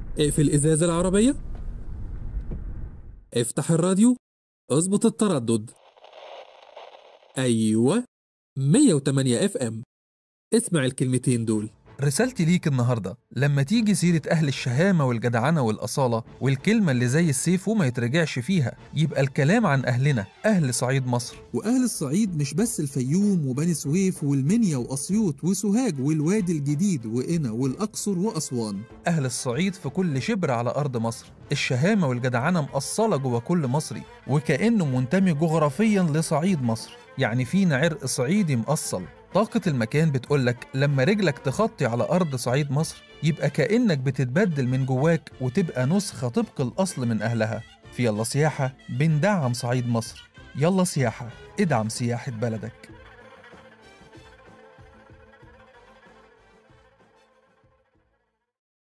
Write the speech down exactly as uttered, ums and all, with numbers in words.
اقفل الإزازة العربية، افتح الراديو، اظبط التردد. أيوة، مية وتمانية اف ام. اسمع الكلمتين دول. رسالتي ليك النهاردة لما تيجي سيرة أهل الشهامة والجدعنة والأصالة والكلمة اللي زي السيف وما يترجعش فيها، يبقى الكلام عن أهلنا أهل صعيد مصر. وأهل الصعيد مش بس الفيوم وبني سويف والمنيا وأسيوط وسوهاج والوادي الجديد وقنا والأقصر وأسوان. أهل الصعيد في كل شبر على أرض مصر، الشهامة والجدعنة مأصلة جوا كل مصري وكأنه منتمي جغرافيا لصعيد مصر، يعني فينا عرق صعيدي مأصل. طاقة المكان بتقولك لما رجلك تخطي على أرض صعيد مصر يبقى كأنك بتتبدل من جواك وتبقى نسخة طبق الأصل من أهلها. في يلا سياحة بندعم صعيد مصر. يلا سياحة، ادعم سياحة بلدك.